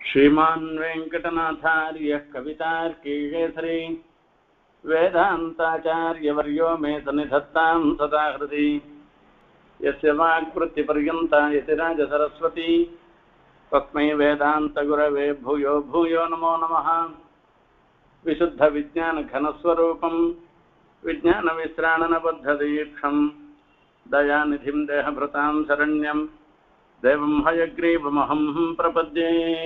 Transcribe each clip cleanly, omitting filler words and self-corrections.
श्रीमान् वेङ्कटनाथार्यः कवितार्कीकेसरी वेदान्ताचार्यवर्यो मे सन्निधत्तां सदा हृदि यस्य वाक्कृतिपर्यन्ता यतिराजसरस्वती तस्मै वेदान्तगुरवे भूयो भूयो नमो नमः। विशुद्धविज्ञानघनस्वरूपं विज्ञानविश्राणनबद्धदीक्षं दयानिधिं देहभृतां शरण्यं देवं हयग्रीवमहं प्रपद्ये।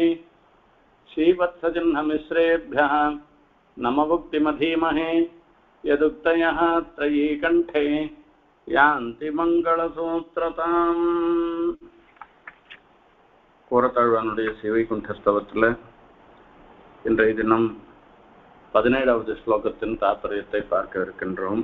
श्रीवत्सचिह्नमिश्रेभ्यः नममुक्तिमधीमहे यदुक्तयः त्रयीकण्ठे यान्ति मङ्गलसूत्रताम्। கூரத்தாழ்வானுடைய சேவைகுண்டஸ்தவத்தில் இன்றைய தினம் 17வது ஸ்லோகத்தின் தாத்பரியத்தை பார்க்க இருக்கின்றோம்.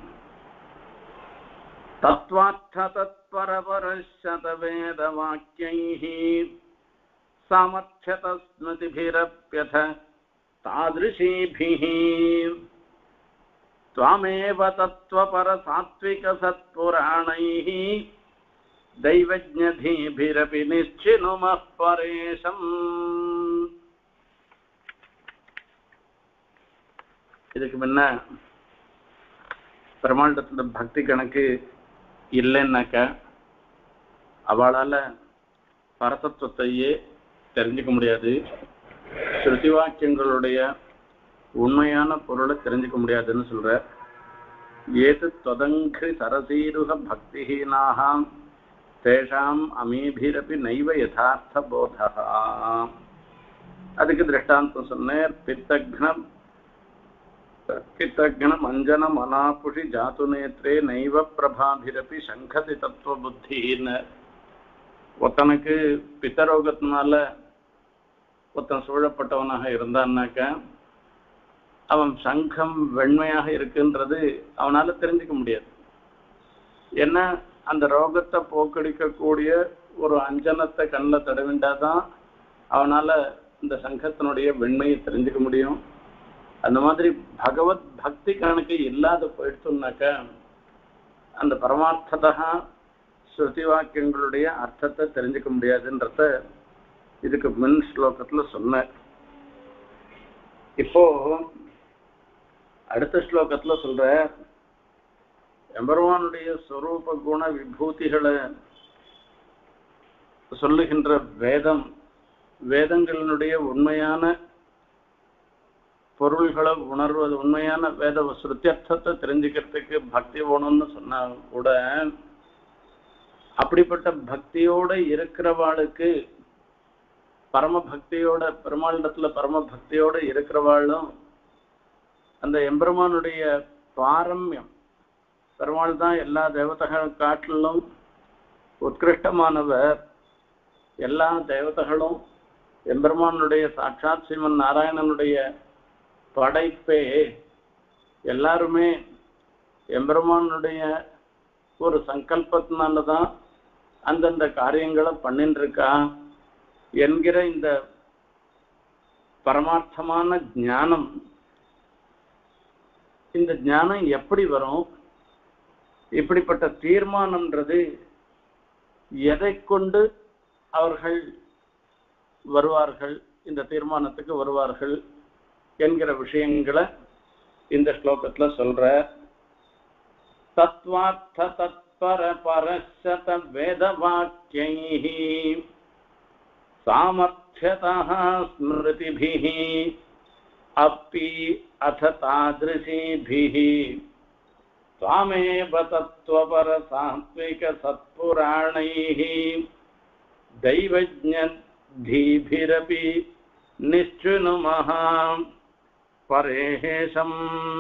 தத்வார்த்த தத்பரபரஸ்யத வேதவாக்யைஹ சாமர்த்யத ஸ்மிருதிபிரப்யத தாத்ருஷீபிஹ த்வமேவ தத்வபர சாத்விக சத்புராணைஹ दैवज्ञधीभिरपि निश्चिनुमः परेशम्. இதுக்கு முன்ன பெருமாண்டத்துல பக்தி கணக்கு இல்லைன்னாக்க அவளால பரதத்துவத்தையே தெரிஞ்சுக்க முடியாது, ஸ்ருதி வாக்கியங்களுடைய உண்மையான பொருளை தெரிஞ்சுக்க முடியாதுன்னு சொல்ற. ஏது त्वदङ्घ्रि सरसीरुह भक्तिहीनाः தேஷாம் அமீபிரபி நைவ யதார்த்த போதா. அதுக்கு திருஷ்டாந்தம் சொன்னேன். பித்தக்ன மஞ்சன மனாபுஷி ஜாத்து நேத்ரே நைவ பிரபாபிரபி சங்கதி தத்துவ புத்தின்னு. ஒருத்தனுக்கு பித்தரோகத்தினால ஒருத்தன் சூழப்பட்டவனாக இருந்தான்னாக்க அவன் சங்கம் வெண்மையாக இருக்குன்றது அவனால தெரிஞ்சுக்க முடியாது. ஏன்னா அந்த ரோகத்தை போக்கடிக்கக்கூடிய ஒரு அஞ்சனத்தை கண்ணில் தடவிண்டாதான் அவனால இந்த சங்கத்தினுடைய வெண்மையை தெரிஞ்சுக்க முடியும். அந்த மாதிரி பகவத் பக்தி கணக்கு இல்லாத போயிடுச்சுனாக்க அந்த பரமார்த்ததா ஸ்ருதி வாக்கியங்களுடைய அர்த்தத்தை தெரிஞ்சுக்க முடியாதுன்றத இதுக்கு முன் ஸ்லோகத்துல சொன்ன. இப்போ அடுத்த ஸ்லோகத்துல சொல்ற எம்பெருமானுடைய ஸ்வரூப குண விபூதிகளை சொல்லுகின்ற வேதங்களினுடைய உண்மையான பொருள்களை உணர்வது, உண்மையான வேத ஸ்ருத்தியர்த்தத்தை தெரிஞ்சுக்கிறதுக்கு பக்தி வேணும்னு சொன்னா கூட அப்படிப்பட்ட பக்தியோட இருக்கிறவாளுக்கு பரம பக்தியோட பெருமாளிடத்துல பரம பக்தியோட இருக்கிறவாளும் அந்த எம்பெருமானுடைய பாரம்யம், பெருமாள் தான் எல்லா தேவதைகள் காட்டிலும் உத்கிருஷ்டமானவர், எல்லா தேவதைகளும் எம்பெருமானுடைய சாட்சாத் ஸ்ரீமன் நாராயணனுடைய படைப்பே, எல்லாருமே எம்பெருமானுடைய ஒரு சங்கல்பத்தினாலதான் அந்தந்த காரியங்களை பண்ணிட்டு இருக்கா என்கிற இந்த பரமார்த்தமான ஞானம், இந்த ஞானம் எப்படி வரும்? இப்படிப்பட்ட தீர்மானம்ன்றது எதை கொண்டு அவர்கள் வருவார்கள், இந்த தீர்மானத்துக்கு வருவார்கள் என்கிற விஷயங்களை இந்த ஸ்லோகத்துல சொல்ற. தத்வார்த்த தத்பர பரஸ்யத வேத வாக்யைஹ சாமர்த்யதா ஸ்மிருதிபிஹ அப்பி அத தாத்ருஷீபிஹ த்வமேவ தத்வபர சாத்விக சத்புராணைஹ தைவஜ்ஞதீபிரபி நிஷ்சுனுமஹ பரேஷம்.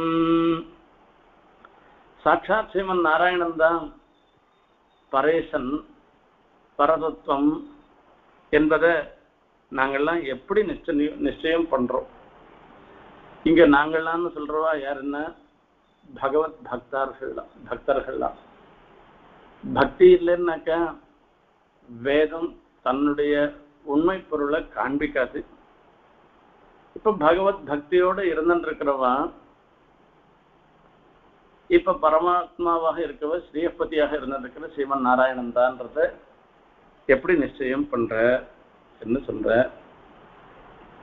சாட்சாத் ஸ்ரீமன் நாராயணன் தான் பரேசன், பரதத்துவம் என்பதை நாங்கள்லாம் எப்படி நிச்சயம் பண்றோம்? இங்க நாங்கள்லாம்னு சொல்றவா யாருன்னா பகவத் பக்தர்கள்லாம். பக்தி இல்லைன்னாக்கா வேதம் தன்னுடைய உண்மை பொருளை காண்பிக்காது. இப்ப பகவத் பக்தியோட இருந்துருக்கிறவா இப்ப பரமாத்மாவாக இருக்கவ ஸ்ரீயப்பதியாக இருந்திருக்கிற ஸ்ரீமன் நாராயணன் தான்றத எப்படி நிச்சயம் பண்ற என்ன சொல்ற?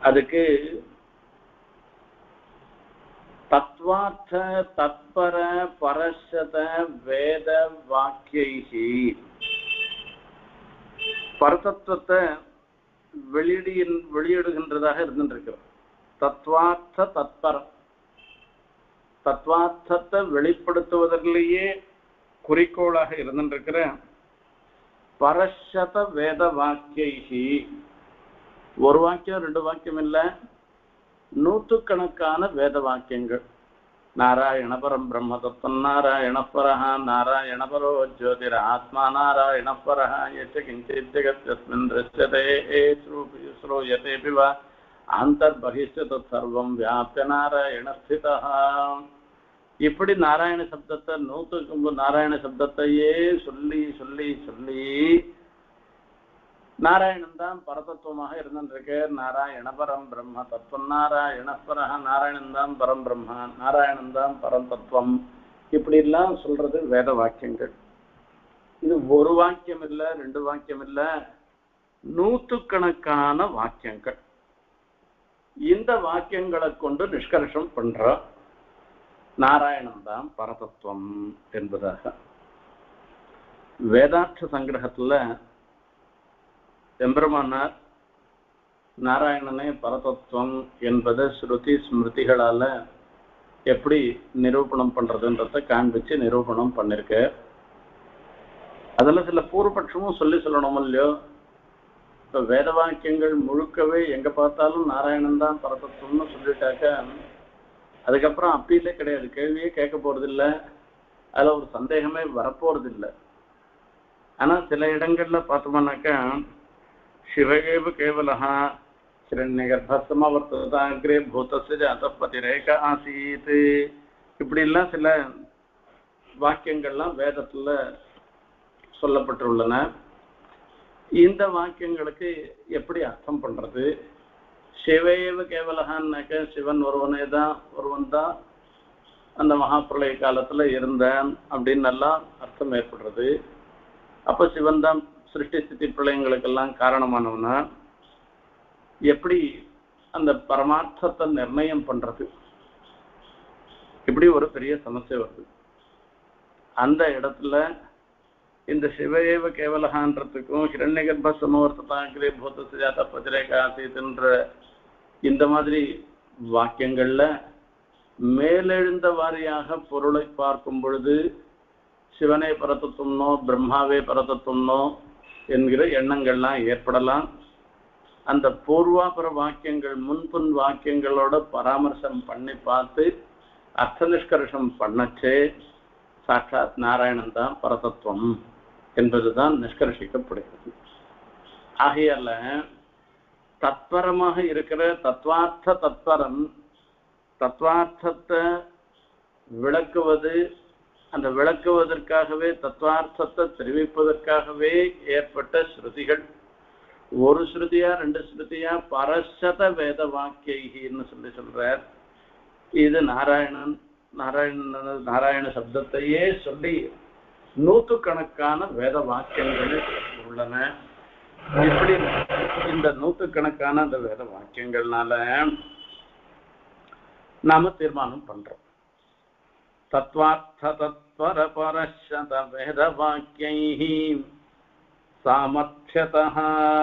அதுக்கு தத்வார்த்த தத்பர பரஷத வேத வாக்கியைஹி பரதத்துவத்தை வெளியிடுகின்றதாக இருந்துருக்கிறோம். தத்வார்த்த தத்பரம் தத்வார்த்தத்தை வெளிப்படுத்துவதிலேயே குறிக்கோளாக இருந்துருக்கிற பரஷத வேத வாக்கியைஹி ஒரு வாக்கியம் ரெண்டு வாக்கியம் இல்ல, நூற்றுக்கணக்கான வேத வாக்கியங்கள். நாராயண பரம் பிரம்ம தத்துவம் நாராயண பரஹ நாராயண பரோ ஜோதிர் ஆத்மா நாராயண பரஹ யச்ச கிஞ்சித் ஜகத்யஸ்மின் ருச்யதே ஸ்ரூயதே பிவ அந்தர்பஹிஷ்ய தத் சர்வம் வியாப்ய நாராயண ஸ்திதஹ. இப்படி நாராயண சப்தத்தை நூற்றுக்கு நாராயண சப்தத்தையே சொல்லி சொல்லி சொல்லி நாராயணன் தான் பரதத்துவமாக இருந்துருக்கு. நாராயண பரம் பிரம்ம தத்துவம் நாராயண பரஹ நாராயணன் தான் பரம் பிரம்மா நாராயணன் தான் பரம் தத்துவம் இப்படி எல்லாம் சொல்றது வேத வாக்கியங்கள். இது ஒரு வாக்கியம் இல்ல, ரெண்டு வாக்கியம் இல்ல, நூற்றுக்கணக்கான வாக்கியங்கள். இந்த வாக்கியங்களை கொண்டு நிஷ்கர்ஷம் பண்ற நாராயணன் தான் பரதத்துவம் என்பதாக வேதார்த்த சங்கிரகத்துல எம்பெருமானார் நாராயணனே பரதத்துவம் என்பதை ஸ்ருதி ஸ்மிருதிகளால எப்படி நிரூபணம் பண்றதுன்றத காண்பிச்சு நிரூபணம் பண்ணிருக்க. அதுல சில பூர்வபட்சமும் சொல்லணும் இல்லையோ. இப்ப வேத வாக்கியங்கள் முழுக்கவே எங்க பார்த்தாலும் நாராயணன் தான் பரதத்துவம்னு சொல்லிட்டாக்க அதுக்கப்புறம் அப்பீலே கிடையாது, கேள்வியே கேட்க போறது இல்லை, அதுல ஒரு சந்தேகமே வரப்போறது இல்லை. ஆனா சில இடங்கள்ல பார்த்தோம்னாக்கா சிவகேவ கேவலஹா ஹிரண்யகர்ப்பஸ்தமவர்த்ததாக்ரே பூதஸ்ய ஜாதபதிரேக ஆசீத் இப்படி எல்லாம் சில வாக்கியங்கள்லாம் வேதத்துல சொல்லப்பட்டுள்ளன. இந்த வாக்கியங்களுக்கு எப்படி அர்த்தம் பண்றது? சிவையவ கேவலகான்னாக்க சிவன் ஒருவன் தான் அந்த மகாபிரளய காலத்துல இருந்தான் அப்படின்னு எல்லாம் அர்த்தம் ஏற்படுறது. அப்ப சிவன் தான் சிருஷ்டி ஸ்திதி பிரளயங்களுக்கெல்லாம் காரணமானவனா எப்படி அந்த பரமார்த்தத்தை நிர்ணயம் பண்றது? இப்படி ஒரு பெரிய சமஸ்யை வருது. அந்த இடத்துல இந்த சிவஏவ கேவலகான்றதுக்கும் ஹிரண்யகர்ப்ப சமவர்த்ததாகிரே பூதஸ்ய ஜாதபதிரேக ஆசீத்ன்ற இந்த மாதிரி வாக்கியங்கள்ல மேலெழுந்த வாரியாக பொருளை பார்க்கும் பொழுது சிவனே பரதத்துவம்னோ பிரம்மாவே பரதத்துவம்னோ என்கிற எண்ணங்கள்லாம் ஏற்படலாம். அந்த பூர்வாபர வாக்கியங்கள் முன்புன் வாக்கியங்களோட பராமர்சம் பண்ணி பார்த்து அர்த்த நிஷ்கர்ஷம் பண்ணச்சே சாட்சாத் நாராயணன் தான் பரதத்துவம் என்பதுதான் நிஷ்கர்ஷிக்கப்படுகிறது. ஆகையால தத்பரமாக இருக்கிற தத்வார்த்த தத்பரம் தத்வார்த்தத்தை விளக்குவது, அந்த விளக்குவதற்காகவே தத்வார்த்தத்தை தெரிவிப்பதற்காகவே ஏற்பட்ட ஸ்ருதிகள். ஒரு ஸ்ருதியா ரெண்டு ஸ்ருதியா பரஷத வேத வாக்கியன்னு சொல்றார். இது நாராயண சப்தத்தையே சொல்லி நூற்றுக்கணக்கான வேத வாக்கியங்கள் உள்ளன. இப்படி இந்த நூற்றுக்கணக்கான அந்த வேத வாக்கியங்கள்னால நாம தீர்மானம் பண்றோம். தத்வார்த்த தத்வர பரஷத வேத வாக்கியைஹி சாமர்த்யதஹ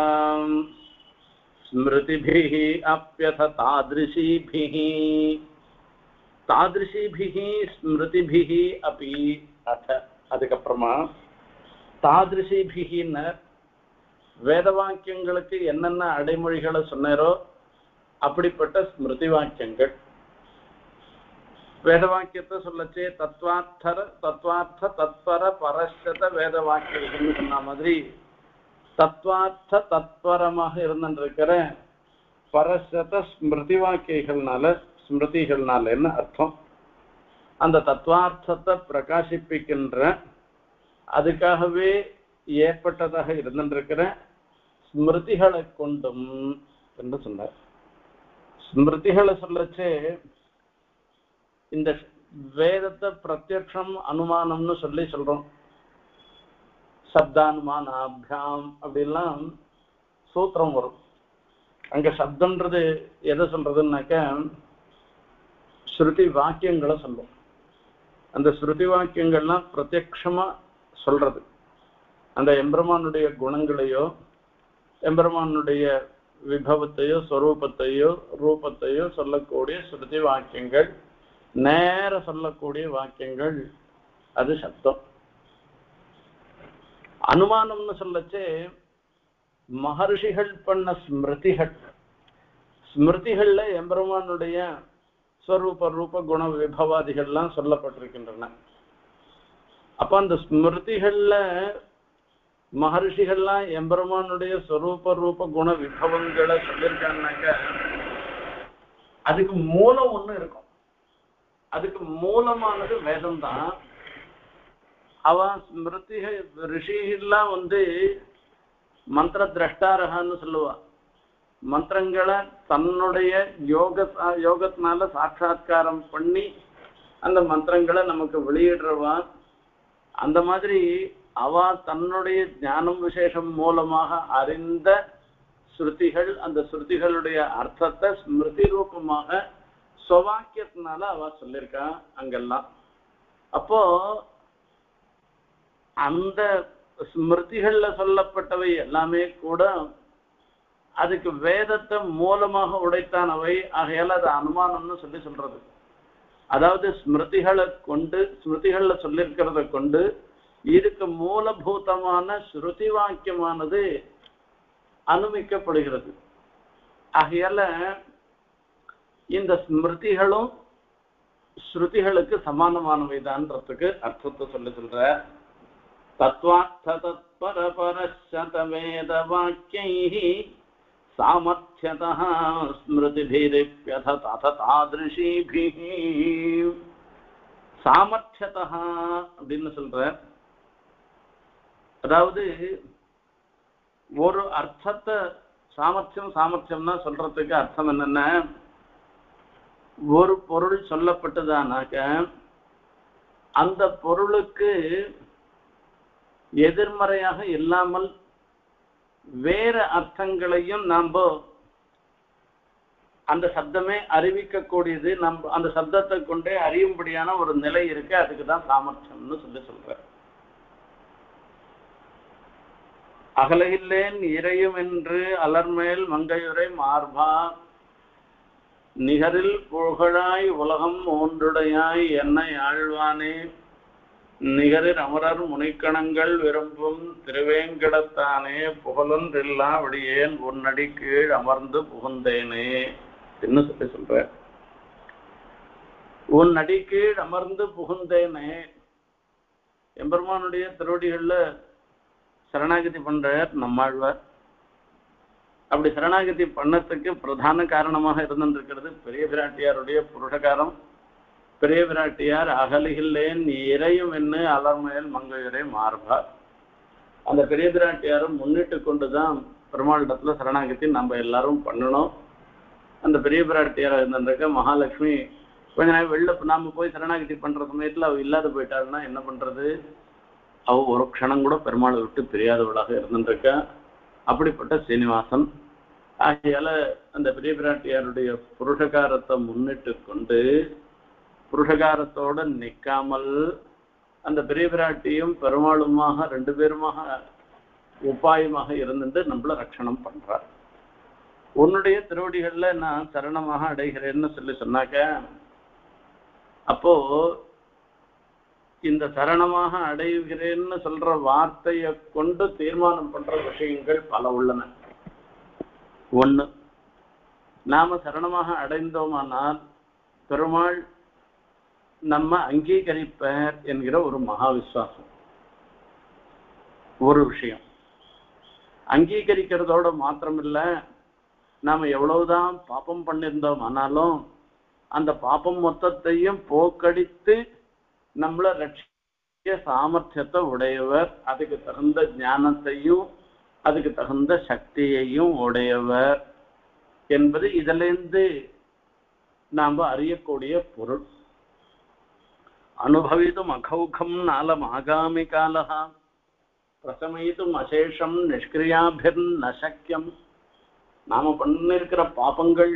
ஸ்மிருதிபிஹி அப்யத தாத்ருஷீபிஹி தாத்ருஷீபிஹி ஸ்மிருதிபிஹி அபி அத. அதுக்கப்புறமா தாத்ருஷீபிஹின்னு வேத வாக்கியங்களுக்கு என்னென்ன அடைமொழிகளை சொன்னாரோ அப்படிப்பட்ட ஸ்மிருதி வாக்கியங்கள். வேத வாக்கியத்தை சொல்லச்சே தத்வார்த்த தத்பர பரஷத வேத வாக்கியங்கள்னு சொன்ன மாதிரி தத்வார்த்த தத்பரமாக இருந்திருக்கிற பரஷத ஸ்மிருதி ஸ்மிருதிகள்னால என்ன அர்த்தம்? அந்த தத்வார்த்தத்தை பிரகாசிப்பிக்கின்ற அதுக்காகவே ஏற்பட்டதாக இருந்திருக்கிற ஸ்மிருதிகளை கொண்டும் என்று சொன்னார். ஸ்மிருதிகளை சொல்லச்சே இந்த வேதத்தை பிரத்யக்ஷம் அனுமானம்னு சொல்றோம். சப்தானுமானாபியாம் அப்படிலாம் சூத்திரம் வரும். அங்க சப்தம்ன்றது எதை சொல்றதுன்னாக்க ஸ்ருதி வாக்கியங்களை சொல்லும். அந்த ஸ்ருதி வாக்கியங்கள்லாம் பிரத்யக்ஷமா சொல்றது அந்த எம்பெருமானுடைய குணங்களையோ எம்பெருமானுடைய விபவத்தையோ ஸ்வரூபத்தையோ ரூபத்தையோ சொல்லக்கூடிய ஸ்ருதி வாக்கியங்கள், நேர சொல்லக்கூடிய வாக்கியங்கள், அது சப்தம். அனுமானம்னு சொல்லச்சே மகர்ஷிகள் பண்ண ஸ்மிருதிகள், ஸ்மிருதிகள்ல எம்பெருமானுடைய ஸ்வரூப ரூப குண விபவாதிகள்லாம் சொல்லப்பட்டிருக்கின்றன. அப்ப அந்த ஸ்மிருதிகள்ல மகர்ஷிகள்லாம் எம்பெருமானுடைய ஸ்வரூப ரூப குண விபவங்களை சொல்லியிருக்காங்கனாக்க அதுக்கு மூலம் ஒண்ணு இருக்கும். அதுக்கு மூலமானது வேதம் தான். அவன் ஸ்மிருதிகள் ரிஷிகள்லாம் மந்திர திரஷ்டாரகான்னு சொல்லுவா. மந்திரங்களை தன்னுடைய யோகத்தினால சாட்சா்காரம் பண்ணி அந்த மந்திரங்களை நமக்கு வெளியிடுறவான். அந்த மாதிரி அவ தன்னுடைய ஞானம் விசேஷம் மூலமாக அறிந்த ஸ்ருதிகள், அந்த ஸ்ருதிகளுடைய அர்த்தத்தை ஸ்மிருதி ரூபமாக ஸ்வவாக்கியத்தினால அவ சொல்லியிருக்கான் அங்கெல்லாம். அப்போ அந்த ஸ்மிருதிகள்ல சொல்லப்பட்டவை எல்லாமே கூட அதுக்கு வேதத்தை மூலமாக உடைத்தானவை. ஆகையால அது அனுமானம்னு சொல்றது. அதாவது ஸ்மிருதிகளை கொண்டு, ஸ்மிருதிகள்ல சொல்லியிருக்கிறத கொண்டு இதுக்கு மூலபூதமான ஸ்ருதி வாக்கியமானது அனுமிக்கப்படுகிறது. ஆகையால இந்த ஸ்மிருதிகளும் ஸ்ருதிகளுக்கு சமானமானவைதான்றதுக்கு அர்த்தத்தை சொல்ற. தத்வார்த்த தத்பர பரசத வேத வாக்கியை சாமர்த்தியதः ஸ்மிருதிபிரிப்யத தத தாத்ருஷீபிஹ. சாமர்த்தியதः அப்படின்னு சொல்ற. அதாவது ஒரு அர்த்தத்தை சாமர்த்தியம்னா சொல்றதுக்கு அர்த்தம் என்னன்னா, ஒரு பொருள் சொல்லப்பட்டதானாக்க அந்த பொருளுக்கு எதிர்மறையாக இல்லாமல் வேற அர்த்தங்களையும் நாம் அந்த சப்தமே அறிவிக்கக்கூடியது. நம்ம அந்த சப்தத்தை கொண்டே அறியும்படியான ஒரு நிலை இருக்கு. அதுக்குதான் சாமர்த்தியம்னு சொல்ற. அகலகில்லேன் இறையும் என்று அலர்மேல் மங்கையுரை மார்பா நிகரில் புகழாய் உலகம் ஒன்றுடையாய் என்னை ஆழ்வானே நிகரில் அமரர் முனிக்கணங்கள் விரும்பும் திருவேங்கடத்தானே புகழொன்றில்லா விடியேன் உன்னடி கீழ் அமர்ந்து புகுந்தேனே என்ன சொல்ற. உன் அடி கீழ் அமர்ந்து புகுந்தேனே. எம்பெருமானுடைய திருவடிகள்ல சரணாகதி பண்றார் நம்மாழ்வார். அப்படி சரணாகதி பண்ணத்துக்கு பிரதான காரணமாக இருந்திருக்கிறது பெரிய பிராட்டியாருடைய புருஷகாரம். பெரிய பிராட்டியார் அகலிகில்லேன் இறையும் என்ன அலர்மேல் மங்கையுரை மார்பார். அந்த பெரிய பிராட்டியாரும் முன்னிட்டு கொண்டுதான் பெருமாளிடத்துல சரணாகதி நம்ம எல்லாரும் பண்ணணும். அந்த பெரிய பிராட்டியார் இருந்திருக்க மகாலட்சுமி கொஞ்ச நேரம் வெளில நாம போய் சரணாகதி பண்ற சமயத்துல அவ இல்லாத போயிட்டாருன்னா என்ன பண்றது? அவ ஒரு க்ஷணம் கூட பெருமாளை விட்டு பிரியாதவளாக இருந்திருக்க. அப்படிப்பட்ட சீனிவாசன். ஆகையால அந்த பெரிய பிராட்டியாருடைய புருஷகாரத்தை முன்னிட்டு கொண்டு புருஷகாரத்தோட நிற்காமல் அந்த பெரிய பிராட்டியும் பெருமாளுமாக ரெண்டு பேருமாக உபாயமாக இருந்துட்டு நம்மள ரட்சணம் பண்றார். உன்னுடைய திருவடிகள்ல நான் சரணமாக அடைகிறேன்னு சொன்னாக்க அப்போ இந்த சரணமாக அடைகிறேன்னு சொல்ற வார்த்தையை கொண்டு தீர்மானம் பண்ற விஷயங்கள் பல உள்ளன. ஒண்ணு, நாம சரணமாக அடைந்தோமானால் பெருமாள் நம்ம அங்கீகரிப்பார் என்கிற ஒரு மகா விசுவாசம் ஒரு விஷயம். அங்கீகரிக்கிறதோட மாத்திரமில்ல, நாம எவ்வளவுதான் பாப்பம் பண்ணியிருந்தோம் ஆனாலும் அந்த பாப்பம் மொத்தத்தையும் போக்கடித்து நம்மள ரட்சிக்க சாமர்த்தியத்தை உடையவர், அதுக்கு தகுந்த ஞானத்தையும் அதுக்கு தகுந்த சக்தியையும் உடையவர் என்பது இதிலிருந்து நாம் அறியக்கூடிய பொருள். அனுபவித்தும் அகௌகம் நாலம் ஆகாமி காலஹா பிரசமயித்தும் அசேஷம் நிஷ்கிரியாபிர் நசக்கியம் நாம பண்ணிருக்கிற பாபங்கள்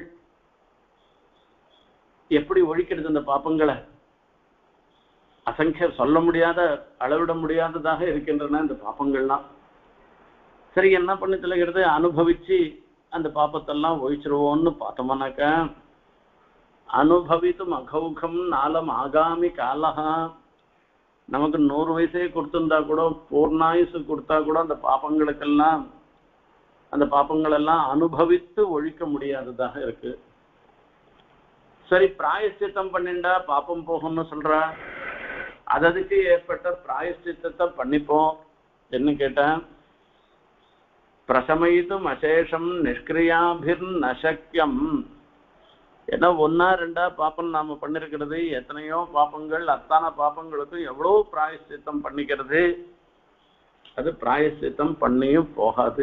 எப்படி ஒழிக்கிறது? இந்த பாபங்களை அசங்கிய சொல்ல முடியாத, அளவிட முடியாததாக இருக்கின்றன இந்த பாபங்கள்லாம். சரி, என்ன பண்ணி தொலைகிறது? அனுபவிச்சு அந்த பாப்பத்தெல்லாம் ஒழிச்சிருவோம்னு பார்த்தோம்னாக்க, அனுபவித்தும் அகௌகம் நாளம் ஆகாமி காலகா. நமக்கு 100 வயசே கொடுத்திருந்தா கூட, பூர்ணாயுசு கொடுத்தா கூட அந்த பாப்பங்களுக்கெல்லாம், அந்த பாப்பங்கள் எல்லாம் அனுபவித்து ஒழிக்க முடியாததாக இருக்கு. சரி, பிராயஷ்சித்தம் பண்ணிண்டா பாப்பம் போகும்னு சொல்றா. அதுக்கு ஏற்பட்ட பிராயஷ்சித்தத்தை பண்ணிப்போம். என்ன கேட்டேன்? பிரசமயித்தும் அசேஷம் நிஷ்கிரியாபிர் நசக்கியம். ஏன்னா 1 2 பாப்பம் நாம பண்ணிருக்கிறது எத்தனையோ பாப்பங்கள். அத்தான பாப்பங்களுக்கும் எவ்வளவு பிராயஷ்சித்தம் பண்ணிக்கிறது. அது பிராயஷ்சித்தம் பண்ணியும் போகாது.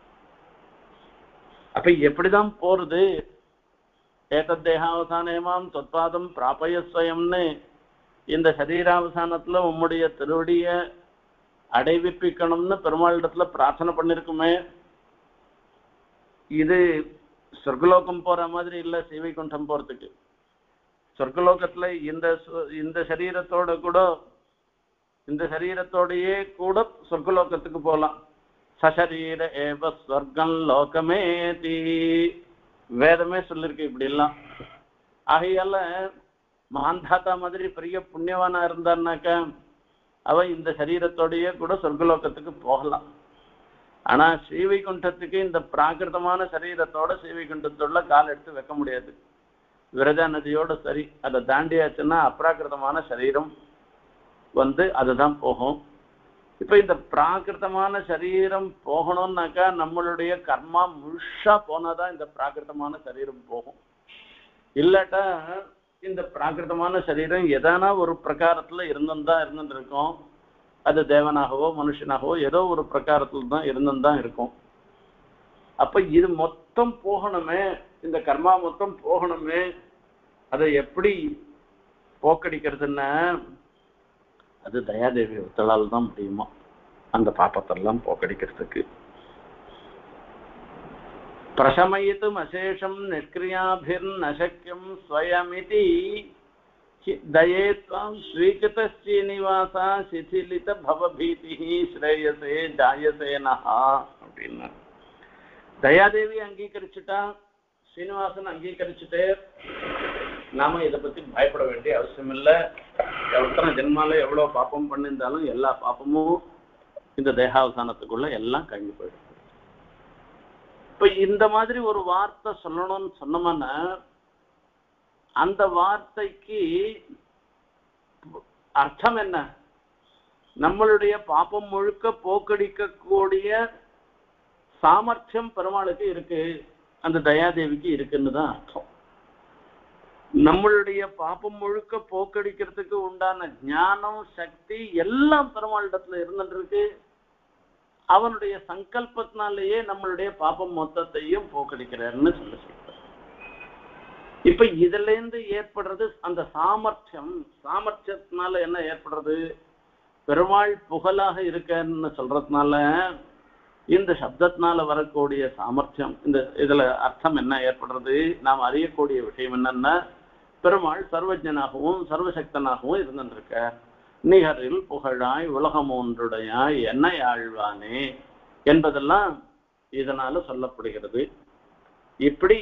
அப்ப எப்படிதான் போறது? ஏதத் தேகாவசானேமாம் தொத்பாதம் பிராபயஸ்வயம்னு இந்த சரீராவசானத்துல உம்முடைய திருவடிய அடைவிப்பிக்கணும்னு பெருமாளிடத்துல பிரார்த்தனை பண்ணிருக்குமே. இது சொர்க்கலோகம் போற மாதிரி இல்ல, சீவைகுண்டம் போறதுக்கு. சொர்க்கலோகத்துல இந்த சரீரத்தோட கூட, இந்த சரீரத்தோடையே கூட சொர்க்கலோகத்துக்கு போலாம். சசரீர ஏவ ஸ்வர்க்கம் லோகமேதி வேதமே சொல்லிருக்கு இப்படி எல்லாம். ஆகையால மாந்தாத்தா மாதிரி பெரிய புண்ணியவானா இருந்தான்னாக்க அவன் இந்த சரீரத்தோடையே கூட சொர்க்கலோகத்துக்கு போகலாம். ஆனா ஸ்ரீவைகுண்டத்துக்கு இந்த பிராகிருதமான சரீரத்தோட ஸ்ரீவைகுண்டத்தோட கால் எடுத்து வைக்க முடியாது. விரஜா நதியோட சரி, அதை தாண்டியாச்சுன்னா அப்ராகிருதமான சரீரம் அதுதான் போகும். இப்ப இந்த பிராகிருதமான சரீரம் போகணும்னாக்கா நம்மளுடைய கர்மா முழுஷா போனாதான் இந்த பிராகிருதமான சரீரம் போகும். இல்லாட்டா இந்த பிராகிருதமான சரீரம் எதானா ஒரு பிரகாரத்துல இருந்துட்டு இருக்கும். அது தேவனாகவோ மனுஷனாகவோ ஏதோ ஒரு பிரகாரத்துல தான் இருந்துதான் இருக்கும். அப்ப இது மொத்தம் போகணுமே, இந்த கர்மா மொத்தம் போகணுமே, அதை எப்படி போக்கடிக்கிறதுன்னா அது தயாதேவி ஒருத்தளால் தான் முடியுமா அந்த பாப்பத்தெல்லாம் போக்கடிக்கிறதுக்கு. பிரசமயித்தும் அசேஷம் நிஷ்கிரியாபிர் நசக்கியம் ஸ்வயமிதி தயேத்வாம் ஸ்வீகித ஸ்ரீனிவாசா சிதிலித பவபீதி ஸ்ரேயசே ஜாயசேனஹா அப்படின்னா. தயாதேவி அங்கீகரிச்சுட்டா, ஸ்ரீனிவாசன் அங்கீகரிச்சுட்டே, நாம இதை பத்தி பயப்பட வேண்டிய அவசியம் இல்லை. எத்தனை ஜென்மால எவ்வளவு பாப்பம் பண்ணியிருந்தாலும் எல்லா பாப்பமும் இந்த தேகாவசானத்துக்குள்ள எல்லாம் கழிஞ்சு போயிடும். இப்ப இந்த மாதிரி ஒரு வார்த்தை சொல்லணும்னு சொன்னோம்னா அந்த வார்த்தைக்கு அர்த்தம் என்ன? நம்மளுடைய பாப்பம் முழுக்க போக்கடிக்கக்கூடிய சாமர்த்தியம் பெருமாளுக்கு இருக்கு, அந்த தயாதேவிக்கு இருக்குன்னு தான் அர்த்தம். நம்மளுடைய பாப்பம் முழுக்க போக்கடிக்கிறதுக்கு உண்டான ஞானம் சக்தி எல்லாம் பெருமாளிடத்துல இருந்துட்டு இருக்கு. அவனுடைய சங்கல்பத்தினாலேயே நம்மளுடைய பாப்பம் மொத்தத்தையும் போக்கடிக்கிறாருன்னு சொல்ற. இப்ப இதுல இருந்து ஏற்படுறது அந்த சாமர்த்தியம். சாமர்த்தியத்தினால என்ன ஏற்படுறது? பெருமாள் புகழாக இருக்கன்னு சொல்றதுனால இந்த சப்தத்தினால வரக்கூடிய சாமர்த்தியம், இந்த இதுல அர்த்தம் என்ன ஏற்படுறது? நாம் அறியக்கூடிய விஷயம் என்னன்னா, பெருமாள் சர்வஜனாகவும் சர்வசக்தனாகவும் இருந்துருக்க. நிகரில் புகழாய் உலகம் ஒன்றுடையாய் என்னை ஆழ்வானே என்பதெல்லாம் இதனால சொல்லப்படுகிறது. இப்படி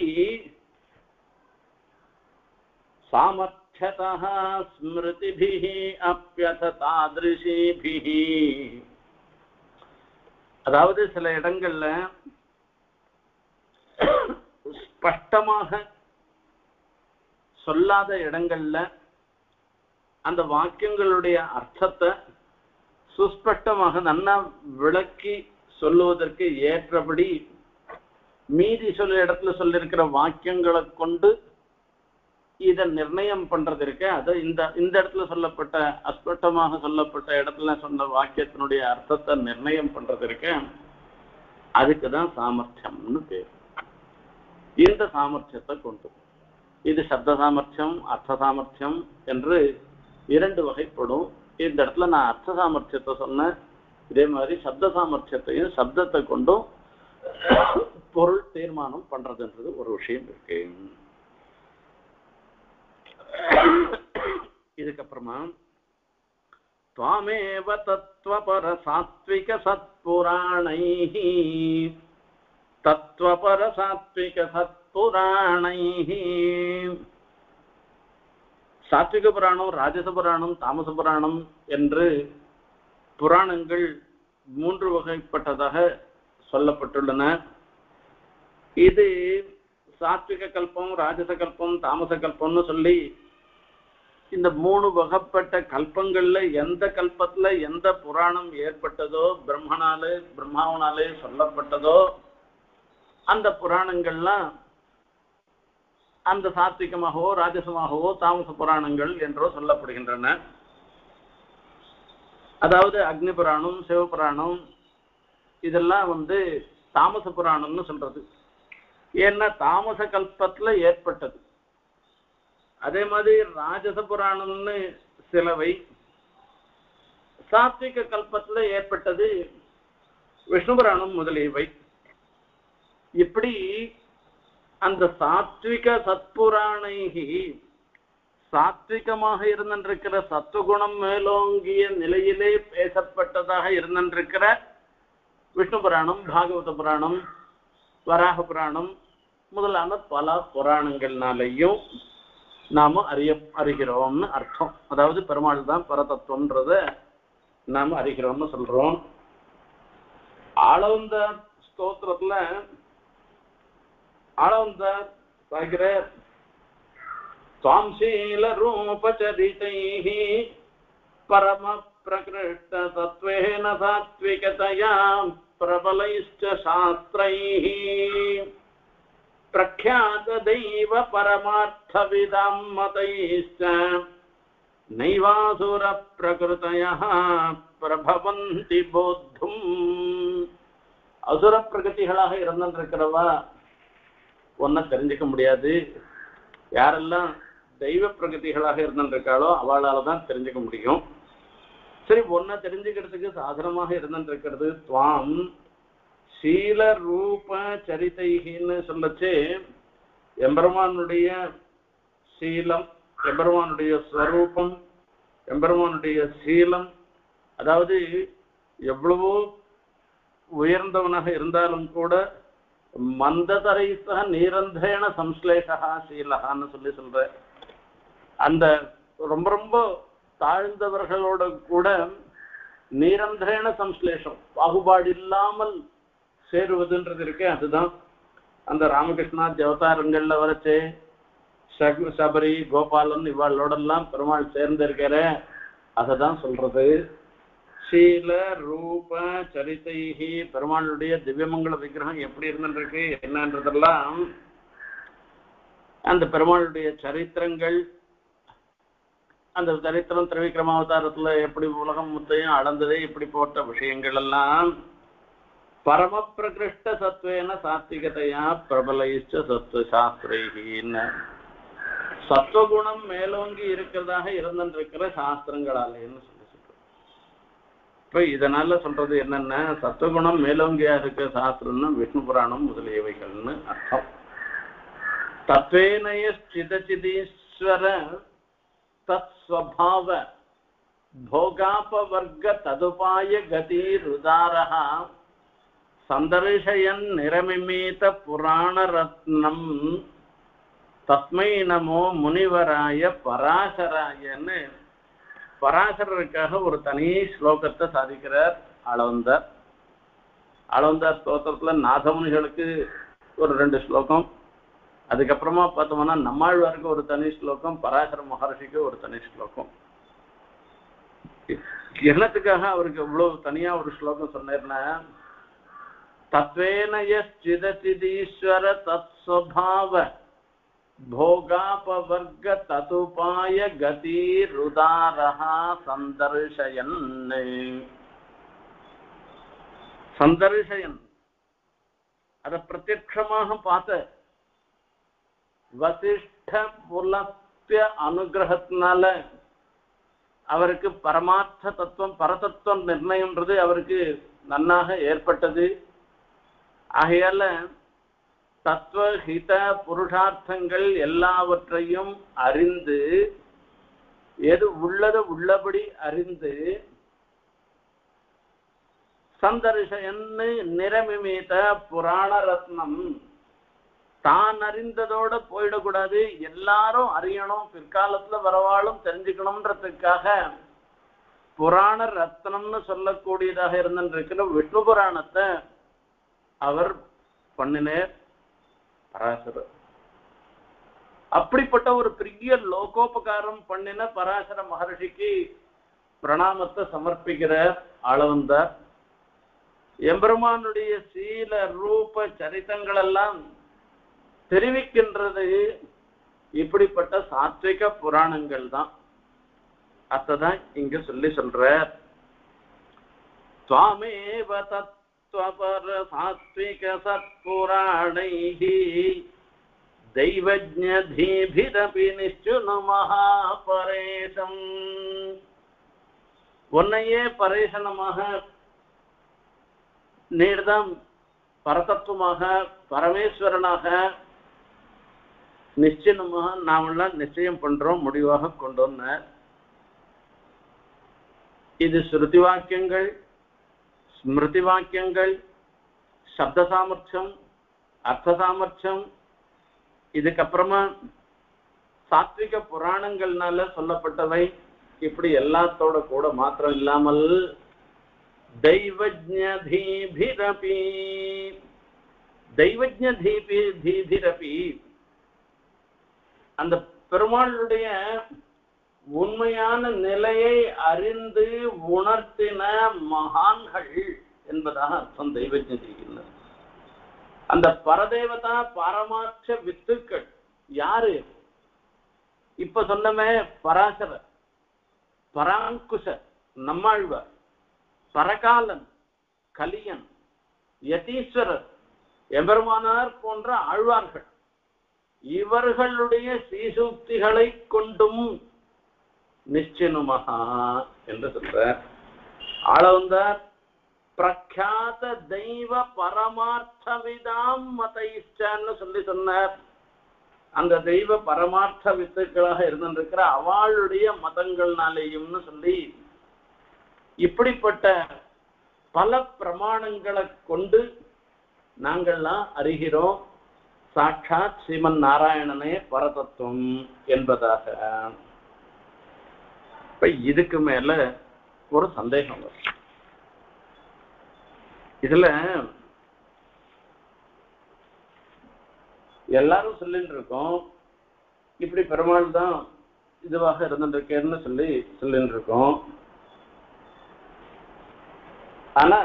சாமர்த்தியதः ஸ்மிருதிபிஹ அப்யத தாத்ருஷிபிஹ, அதாவது சில இடங்கள்ல ஸ்பஷ்டமாக சொல்லாத இடங்கள்ல அந்த வாக்கியங்களுடைய அர்த்தத்தை சுஸ்பஷ்டமாக நன்னா விளக்கி சொல்லுவதற்கு ஏற்றபடி மீதி சொல்ல இடத்துல சொல்லிருக்கிற வாக்கியங்களை கொண்டு இதை நிர்ணயம் பண்றது இருக்கு. அது இந்த இடத்துல சொல்லப்பட்ட அஸ்பஷ்டமாக சொல்லப்பட்ட இடத்துல சொன்ன வாக்கியத்தினுடைய அர்த்தத்தை நிர்ணயம் பண்றது இருக்கு. அதுக்குதான் சாமர்த்தியம்னு பேர். இந்த சாமர்த்தியத்தை கொண்டு இது சப்த சாமர்த்தியம் அர்த்த சாமர்த்தியம் என்று 2 வகைப்படும். இந்த இடத்துல நான் அர்த்த சாமர்த்தியத்தை சொன்னேன். இதே மாதிரி சப்த சாமர்த்தியத்தையும் சப்தத்தை கொண்டும் பொருள் தீர்மானம் பண்றதுன்றது ஒரு விஷயம் இருக்கு. இதுக்கப்புறமா त्वामेव तत्त्वपर सात्विक सत्पुराणैः तत्त्वपर सात्विक सत्पुराणैः சாத்விக புராணம், ராஜச புராணம், தாமச புராணம் என்று புராணங்கள் 3 வகைப்பட்டதாக சொல்லப்பட்டுள்ளன. இது சாத்விக கல்பம், ராஜச கல்பம், தாமச கல்பம்னு சொல்லி இந்த 3 வகைப்பட்ட கல்பங்கள்ல எந்த கல்பத்துல எந்த புராணம் ஏற்பட்டதோ, பிரம்மாவனாலே சொல்லப்பட்டதோ அந்த புராணங்கள்லாம் அந்த சாத்விகமாகவோ ராஜசமாகவோ தாமச புராணங்கள் என்றோ சொல்லப்படுகின்றன. அதாவது அக்னி புராணம், சிவபுராணம் இதெல்லாம் தாமச புராணம்னு சொல்றது. ஏன்னா தாமச கல்பத்துல ஏற்பட்டது. அதே மாதிரி ராஜச புராணம்னு சிலவை, சாத்விக கல்பத்துல ஏற்பட்டது விஷ்ணு புராணம் முதலியவை. இப்படி அந்த சாத்விக சத்புராணைகி சாத்விகமாக இருந்திருக்கிற சத்துவகுணம் மேலோங்கிய நிலையிலே பேசப்பட்டதாக இருந்திருக்கிற விஷ்ணு புராணம், பாகவத புராணம், வராக புராணம் முதலான பல புராணங்கள்னாலையும் நாம அறிகிறோம்னு அர்த்தம். அதாவது பெருமாள் தான் பரதத்துவம்ன்றத நாம அறிகிறோம்னு சொல்றோம். ஆளவந்த ஸ்தோத்திரத்துல ஆளவந்தார் சாகிற ஸ்வாம்சீல ரூபச்சரிதைः பரம பிரகிருஷ்ட தத்வேன சாத்விகதயா பிரபலைश्च சாஸ்த்ரைः பிரக்யாத தெய்வ பரமார்த்தவிதாம் மதைश्च நைவாசுர பிரகிருதயः பிரபவந்தி போத்தும். அசுர பிரகிருதிகளாக இருந்திருக்கிறவா ஒன்ன தெரிஞ்சுக்க முடியாது. யாரெல்லாம் தெய்வ பிரகிருதிகளாக இருந்திருக்காளோ அவளால தான் தெரிஞ்சுக்க முடியும். சரி, ஒன்ன தெரிஞ்சுக்கிறதுக்கு சாதனமாக இருந்திருக்கிறது துவாம் சீல ரூப சரிதைகின்னு சொல்லச்சு எம்பெருமானுடைய சீலம், எம்பெருமானுடைய ஸ்வரூபம், எம்பெருமானுடைய சீலம், அதாவது எவ்வளவோ உயர்ந்தவனாக இருந்தாலும் கூட மந்ததரைசக நிரந்தேன சம்ஸ்லேஷா சீலகான்னு சொல்ற அந்த ரொம்ப ரொம்ப தாழ்ந்தவர்களோட கூட நிரந்தேன சம்ஸ்லேஷம், பாகுபாடு இல்லாமல் சேருவதுன்றது இருக்கு. அதுதான் அந்த ராமகிருஷ்ணா அவதாரங்கள்ல வரைச்சே சபரி, கோபாலன் இவாளோடெல்லாம் பெருமாள் சேர்ந்திருக்கிற அதைதான் சொல்றது. சீல ரூப சரிதைகி பெருமாளுடைய திவ்யமங்கல விக்கிரகம் எப்படி இருந்துருக்கு என்னன்றதெல்லாம் அந்த பெருமாளுடைய சரித்திரங்கள், அந்த சரித்திரம் திரிவிக்ரமாவதாரத்துல எப்படி உலகம் முத்தையும் அளந்தது இப்படி போட்ட விஷயங்கள் எல்லாம் பரம பிரகிருஷ்ட சத்வேன சாத்விகதையா பிரபலைச்ச சத்வ சாஸ்திரைகின்னு சத்வகுணம் மேலோங்கி இருக்கிறதாக இருந்திருக்கிற சாஸ்திரங்களாலேன்னு சொல்லி சொல்றோம். இப்ப இதனால சொல்றது என்னன்னா சத்வகுணம் மேலோங்கியா இருக்கிற சாஸ்திரம்னு விஷ்ணு புராணம் முதலியவைகள்னு அர்த்தம். தத்வேனய சிதசிதீஸ்வர தத் ஸ்வபாவ போகாபவர்க ததுபாய கதிருதாரஹ சந்தர்ஷயன் நிரமிமீத புராண ரத்னம் தஸ்மை நமோ முனிவராய பராசராயன்னு பராசரருக்காக ஒரு தனி ஸ்லோகத்தை சாதிக்கிறார் அளவந்தார். அளவந்தார் ஸ்தோத்திரத்துல நாதமுனிகளுக்கு ஒரு 2 ஸ்லோகம், அதுக்கப்புறமா பார்த்தோம்னா நம்மாழ்வாருக்கு ஒரு தனி ஸ்லோகம், பராசர மகர்ஷிக்கு ஒரு தனி ஸ்லோகம். என்னத்துக்காக அவருக்கு இவ்வளவு தனியா ஒரு ஸ்லோகம் சொன்னேன்னா தத்வேனய சிதசிதீஸ்வர தத் ஸ்வபாவ போகாபவர்க ததுபாய கதிருதாரஹ சந்தர்ஷயன். சந்தர்ஷயன் அத பிரத்யட்சமாக பார்த்த வசிஷ்ட புலஸ்ய அனுகிரகத்தினால அவருக்கு பரமார்த்த தத்துவம் பரதத்துவம் நிர்ணயம்ன்றது அவருக்கு நன்னாக ஏற்பட்டது. ஆகையால தத்துவ ஹித புருஷார்த்தங்கள் எல்லாவற்றையும் அறிந்து எது உள்ளது உள்ளபடி அறிந்து சந்தர்ஷன்னு நிரமிமீத புராண ரத்னம் தான் அறிந்ததோட போயிடக்கூடாது, எல்லாரும் அறியணும், பிற்காலத்துல வரவாளும் தெரிஞ்சுக்கணும்ன்றதுக்காக புராண ரத்னம்னு சொல்லக்கூடியதாக இருந்திருக்கிற விஷ்ணு புராணத்தை அவர் பண்ணினேர் பராசரர். அப்படிப்பட்ட ஒரு பெரிய லோகோபகாரம் பண்ணின பராசர மகர்ஷிக்கு பிரணாமத்தை சமர்ப்பிக்கிற அளவந்தார். எம்பெருமானுடைய சீல ரூப சரித்தங்கள் எல்லாம் தெரிவிக்கின்றது இப்படிப்பட்ட சாத்விக புராணங்கள் தான். அதான் இங்க சொல்ற சுவாமேவ தத்வபர சாத்விக சத்புராணைஹி தெய்வஜ்ஞதீபிரபி நிச்சுனு மகாபரேஷம். உன்னையே பரேஷனமாக நீர்தான் பரதத்துவமாக பரமேஸ்வரனாக நிச்சயமாக நாமெல்லாம் நிச்சயம் பண்றோம், முடிவாக கொண்டோன்னு. இது ஸ்ருதி வாக்கியங்கள், ஸ்மிருதி வாக்கியங்கள், சப்த சாமர்த்தியம், அர்த்த சாமர்த்தியம், இதுக்கப்புறமா சாத்விக புராணங்கள்னால சொல்லப்பட்டவை. இப்படி எல்லாத்தோட கூட மாத்திரம் இல்லாமல் தெய்வஜ்ஞதீபிரபி தெய்வஜ்ஞதீபிரபி அந்த பெருமாளுடைய உண்மையான நிலையை அறிந்து உணர்த்தின மகான்கள் என்பதாக அர்த்தம். தெய்வஜ்ஞதீபின்னு அந்த பரதேவதா பாரமாட்ச வித்துக்கள் யாரு? இப்ப சொன்னமே பராசரர், பராங்குஷர், நம்மாழ்வார், பரகாலன், கலியன், யதீஸ்வரர், எம்பெருமானார் போன்ற ஆழ்வார்கள், இவர்களுடைய சீசூக்திகளை கொண்டும் நிச்சயனுமகா என்று சொல்றார். ஆளவந்தார் பிரக்யாத தெய்வ பரமார்த்தவிதாம் மதைஷ்டன்னு சொல்லி சொன்னார். அந்த தெய்வ பரமார்த்த வித்துக்களாக இருந்திருக்கிற அவளுடைய மதங்கள்னாலேயும்னு சொல்லி இப்படிப்பட்ட பல பிரமாணங்களை கொண்டு நாங்கள்லாம் அறிகிறோம் சாட்சாத் ஸ்ரீமன் நாராயணனே பரதத்துவம் என்பதாக. இப்ப இதுக்கு மேல ஒரு சந்தேகம் வரும். இதுல எல்லாரும் சொல்லிட்டு இருக்கோம் இப்படி பெருமாள் தான் இதுவாக இருந்துருக்கேன்னு சொல்லிட்டு இருக்கோம். ஆனா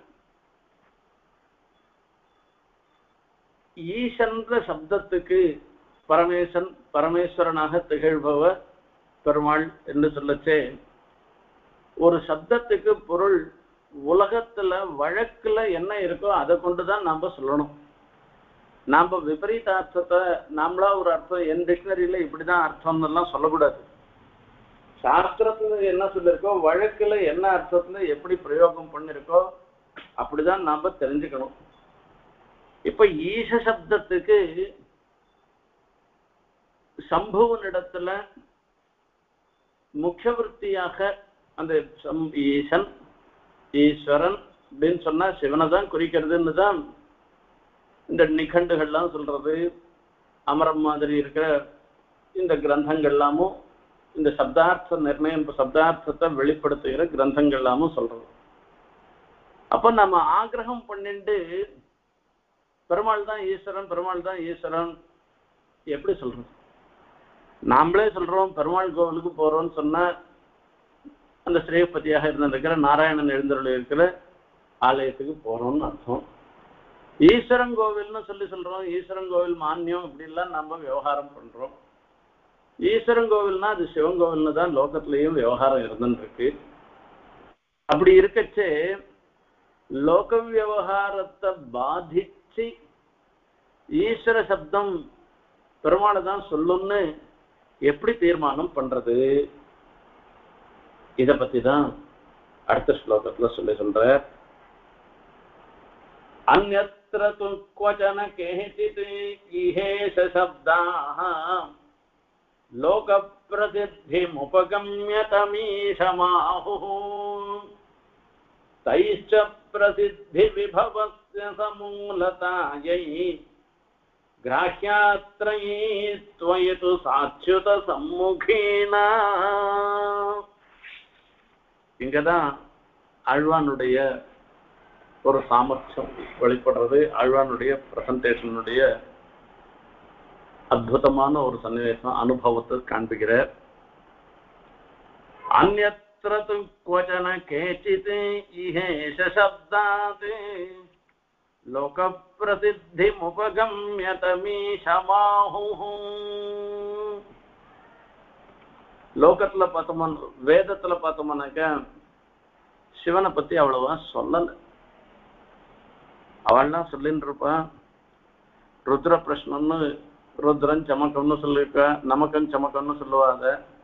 ஈசன்ற சப்தத்துக்கு பரமேஸ்வரனாக திகழ்பவர் பெருமாள் என்று சொல்லச்சே, ஒரு சப்தத்துக்கு பொருள் உலகத்துல வழக்குல என்ன இருக்கோ அதை கொண்டுதான் நாம சொல்லணும். நாம விபரீத அர்த்தத்தை நாமளா ஒரு அர்த்தம் என் டிக்ஷனரியில இப்படிதான் அர்த்தம்னு எல்லாம் சொல்லக்கூடாது. சாஸ்திரத்துல என்ன சொல்லிருக்கோ, வழக்குல என்ன அர்த்தத்துல எப்படி பிரயோகம் பண்ணிருக்கோ அப்படிதான் நாம தெரிஞ்சுக்கணும். இப்ப ஈச சப்தத்துக்கு சம்புவனிடத்துல முக்கிய விருத்தியாக அந்த ஈசன் ஈஸ்வரன் அப்படின்னு சொன்னா சிவனை தான் குறிக்கிறதுன்னு தான் இந்த நிகண்டுகள்லாம் சொல்றது. அமரம் மாதிரி இருக்கிற இந்த கிரந்தங்கள்லாமும் இந்த சப்தார்த்த நிர்ணயம் சப்தார்த்தத்தை வெளிப்படுத்துகிற கிரந்தங்கள்லாமும் சொல்றது. அப்ப நம்ம ஆக்ரகம் பண்ணிட்டு பெருமாள் தான் ஈஸ்வரன் பெருமாள் தான் ஈஸ்வரன் எப்படி சொல்றோம்? நாமளே சொல்றோம் பெருமாள் கோவிலுக்கு போறோம்னு சொன்னா அந்த ஸ்ரீபதியாக இருந்திருக்கிற நாராயணன் எழுந்தருளி இருக்கிற ஆலயத்துக்கு போறோம்னு அர்த்தம். ஈஸ்வரன் கோவில்னு சொல்றோம். ஈஸ்வரன் கோவில் மானியம் இப்படிலாம் நம்ம விவகாரம் பண்றோம். ஈஸ்வரன் கோவில்னா அது சிவன் கோவில்னு தான் லோகத்திலையும் விவகாரம் இருந்துருக்கு. அப்படி இருக்கச்சே லோக விவகாரத்தை பாதிச்சு ஈஸ்வர சப்தம் பெருமாளை தான் சொல்லும்னு எப்படி தீர்மானம் பண்றது? இத பத்தி தான் அடுத்த ஸ்லோகத்துல சொல்ற. அந்யத்ர अन्यत्र तु क्वचन केचित् इहेष शब्दाः लोकप्रसिद्धिमुपगम्य तमीशमाहुः तैश्च प्रसिद्धिविभवस्य समूलतायै ग्राह्यात्रयी त्वयि तु साच्युत सम्मुखीना. இங்கதான் ஆழ்வானுடைய ஒரு சாமர்த்தியம் வெளிப்படுறது. ஆழ்வானுடைய பிரசன்டேஷனுடைய அற்புதமான ஒரு சன்னிவேசம் அனுபவத்தை காண்பிக்கிறார். அந்யத்ர து க்வச்சன கேசித் இஹேஷ சப்தாத் லோக பிரசித்திமுபகம்ய தமீஷமாஹு. லோகத்துல பார்த்தோம்னா, வேதத்துல பார்த்தோம்னாக்க சிவனை பத்தி அவ்வளவா சொல்லல. அவள்லாம் சொல்லின்னு இருப்பான். ருத்ர பிரஷ்னம்னு ருத்ரன் சமக்கம்னு சொல்லியிருக்க, நமக்கன் சமக்கம்னு சொல்லுவாங்க.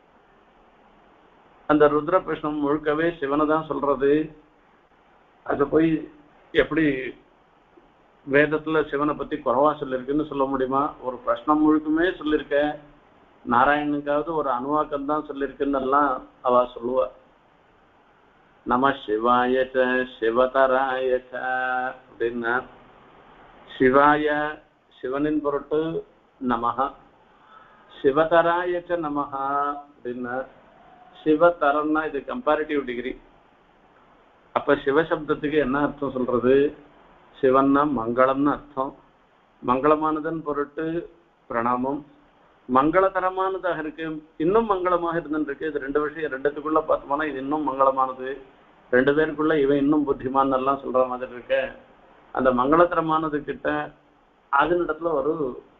அந்த ருத்ர பிரஷ்னம் முழுக்கவே சிவனை தான் சொல்றது. அது போய் எப்படி வேதத்துல சிவனை பத்தி குறைவா சொல்லியிருக்குன்னு சொல்ல முடியுமா? ஒரு பிரஷ்னம் முழுக்குமே சொல்லியிருக்க, நாராயணனுக்காவது ஒரு அணுவாக்கம் தான் சொல்லியிருக்குன்னு எல்லாம் அவ சொல்லுவா. நம சிவாய சிவதராய அப்படின்னா, சிவாய சிவனின் பொருட்டு நமஹ, சிவதராய நமஹ அப்படின்னா, சிவதரன்னா இது கம்பேரிட்டிவ் டிகிரி. அப்ப சிவசப்தத்துக்கு என்ன அர்த்தம் சொல்றது? சிவன்னா மங்களம்னு அர்த்தம். மங்களமானதன் பொருட்டு பிரணாமம். மங்களதரமானதாக இருக்கு, இன்னும் மங்களமாக இருந்துருக்கு. இது ரெண்டு விஷயம், ரெண்டுத்துக்குள்ள பார்த்தோம்னா இது இன்னும் மங்களமானது, ரெண்டு பேருக்குள்ள இவன் இன்னும் புத்திமான் எல்லாம் சொல்ற மாதிரி இருக்க. அந்த மங்களதரமானது கிட்ட அதனிடத்துல ஒரு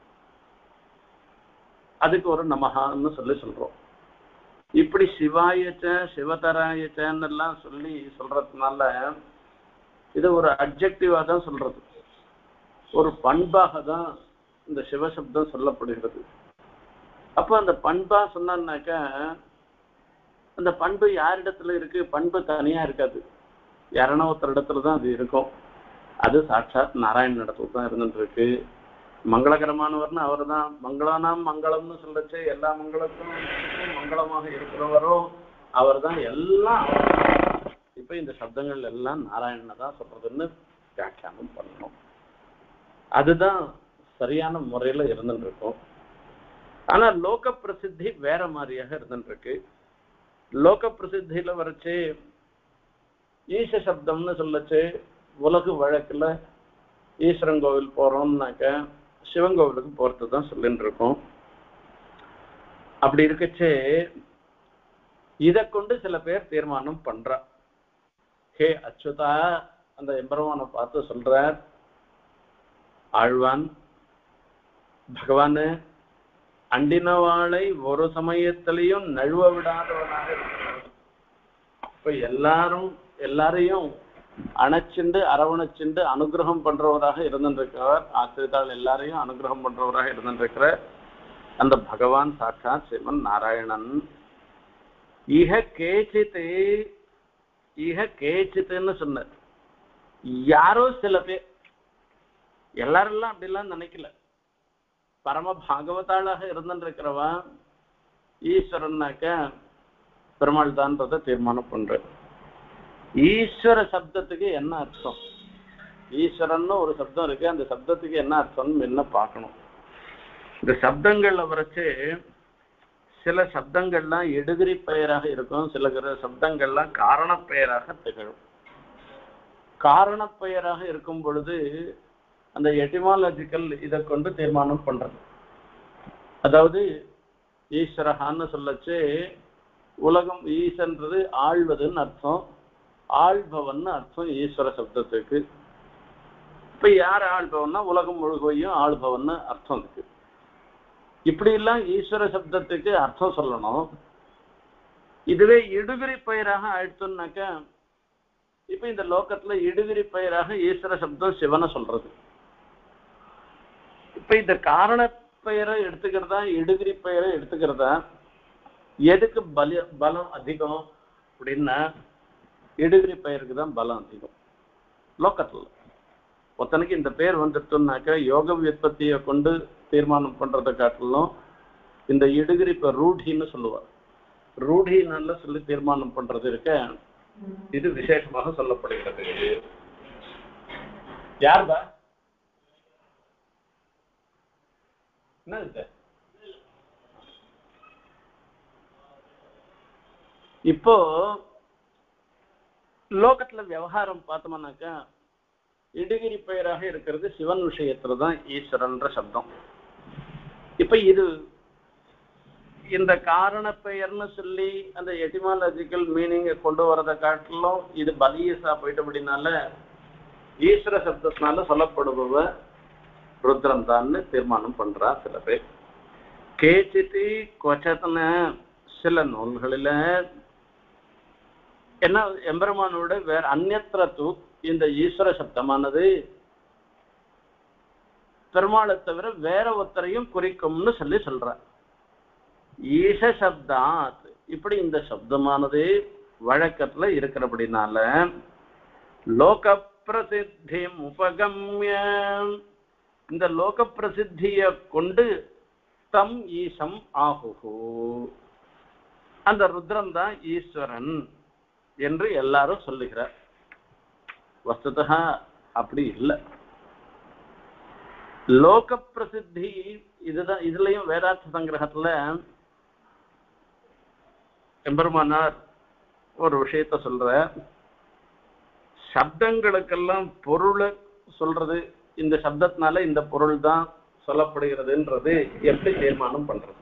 அதுக்கு ஒரு நமஹான்னு சொல்றோம். இப்படி சிவாயச்ச சிவதராயச்சன்னு எல்லாம் சொல்லி சொல்றதுனால இது ஒரு அப்ஜெக்டிவா தான் சொல்றது, ஒரு பண்பாக தான் இந்த சிவசப்தம் சொல்லப்படுகிறது. அப்போ அந்த பண்பா சொன்னாக்க அந்த பண்பு யாரிடத்துல இருக்கு? பண்பு தனியா இருக்காது, யாரனா ஒருத்தர் இடத்துல தான் அது இருக்கும். அது சாட்சாத் நாராயணன் இடத்துல தான் இருந்துட்டு இருக்கு. மங்களகரமானவர்னு அவர் தான். மங்களானாம் மங்களம்னு சொல்லச்சு எல்லா மங்களத்தும் மங்களமாக இருக்கிறவரோ அவர் தான். எல்லாம் இப்ப இந்த சப்தங்கள் எல்லாம் நாராயணனை தான் சொல்றதுன்னு வியாக்கியானம் பண்ணணும். அதுதான் சரியான முறையில இருந்துட்டு இருக்கும். ஆனா லோக பிரசித்தி வேற மாதிரியாக இருந்துட்டு இருக்கு. லோக பிரசித்தியில வரைச்சு ஈச சப்தம்னு சொல்லச்சு உலக வழக்குல ஈஸ்வரன் கோவில் போறோம்னாக்க சிவன் கோவிலுக்கு போறது தான் சொல்லிட்டு இருக்கோம். அப்படி இருக்கச்சு இதை கொண்டு சில பேர் தீர்மானம் பண்றா. ஹே அச்சுதா, அந்த எம்பெருமானை பார்த்து சொல்றார் ஆழ்வான், பகவானு அண்டினவாளை ஒரு சமயத்திலையும் நழுவ விடாதவனாக இருக்கிறார். இப்ப எல்லாரையும் அணைச்சுண்டு அரவணைச்சுண்டு அனுகிரகம் பண்றவராக இருந்திருக்கிறவர். ஆசிரியத்தால் எல்லாரையும் அனுகிரகம் பண்றவராக இருந்திருக்கிற அந்த பகவான் சாட்சாத் சிவன் நாராயணன். இஹ கேச்சித்துன்னு சொன்ன யாரோ சில பேர், எல்லாரெல்லாம் அப்படிலாம் நினைக்கல. பரம பாகவதாளாக இருந்திருக்கிறவா ஈஸ்வரன்னாக்க பெருமாள் தான்றதை தீர்மானம் பண்ற. ஈஸ்வர சப்தத்துக்கு என்ன அர்த்தம்? ஈஸ்வரன்னு ஒரு சப்தம் இருக்கு, அந்த சப்தத்துக்கு என்ன அர்த்தம்னு என்ன பார்க்கணும். இந்த சப்தங்கள்ல வரைச்சு சில சப்தங்கள்லாம் எடுகிரி பெயராக இருக்கும், சில சப்தங்கள்லாம் காரண பெயராக திகழும். காரண பெயராக இருக்கும் பொழுது அந்த எட்டிமாலஜிக்கல் இதை கொண்டு தீர்மானம் பண்றது. அதாவது ஈஸ்வரஹான்னு சொல்லச்சு உலகம், ஈசன்றது ஆழ்வதுன்னு அர்த்தம், ஆள்பவன் அர்த்தம் ஈஸ்வர சப்தத்துக்கு. இப்ப யார் ஆள்பவன்னா உலகம் முழுகையும் ஆள்பவன் அர்த்தம் இருக்கு. இப்படி எல்லாம் ஈஸ்வர சப்தத்துக்கு அர்த்தம் சொல்லணும். இதுவே இடுகிரி பெயராக ஆயிடுச்சுன்னாக்க இப்ப இந்த லோகத்துல இடுகிரி பெயராக ஈஸ்வர சப்தம் சிவனை சொல்றது. இப்ப இந்த காரண பெயரை எடுத்துக்கிறதா இடுகிரி பெயரை எடுத்துக்கிறதா எதுக்கு பலம் அதிகம் அப்படின்னா இடுகிரி பெயருக்கு தான் பலம் அதிகம் லோக்கத்துல. ஒருத்தனுக்கு இந்த பேர் வந்துட்டோம்னாக்க யோக வியுற்பத்தியை கொண்டு தீர்மானம் பண்றதை காட்டிலும் இந்த இடுகிரி இப்ப ரூಢின்னு சொல்லுவார். ரூಢினால சொல்லி தீர்மானம் பண்றது இருக்க, இது விசேஷமாக சொல்லப்படுகிறது. யாருதா என்ன இப்போ லோகத்துல விவகாரம் பார்த்தோம்னாக்கா இடுகிரி பெயராக இருக்கிறது சிவன் விஷயத்துலதான் ஈஸ்வரன்ற சப்தம். இப்ப இது இந்த காரண பெயர்னு சொல்லி அந்த எட்டிமாலஜிக்கல் மீனிங்கை கொண்டு வரதை காட்டிலும் இது பலியசா போயிட்டு அப்படின்னால ஈஸ்வர சப்தத்தினால சொல்லப்படுபவ ருத்ரம் தான் தீர்மானம் பண்றா சில பேர். கேச்சிட்டு கொச்சத்தன சில நூல்களில என்ன எம்பெருமானோட வேற அந்நியத்திரத்து இந்த ஈஸ்வர சப்தமானது பெருமாளை தவிர வேற ஒருத்தரையும் குறிக்கும்னு சொல்லி சொல்ற. ஈச சப்தாத் இப்படி இந்த சப்தமானது வழக்கத்துல இருக்கிறபடினால லோக பிரசித்தி உபகம்ய இந்த லோக பிரசித்திய கொண்டு தம் ஈசம் ஆகுகு அந்த ருத்ரம் தான் ஈஸ்வரன் என்று எல்லாரும் சொல்லுகிறார். வஸ்துதா அப்படி இல்லை. லோக பிரசித்தி இதுதான். இதுலயும் வேதார்த்த சங்கிரகத்துல எம்பெருமானார் ஒரு விஷயத்த சொல்ற, சப்தங்களுக்கெல்லாம் பொருளை சொல்றது, இந்த சப்தத்தினால இந்த பொருள் தான் சொல்லப்படுகிறதுன்றது எப்படி தீர்மானம் பண்றது?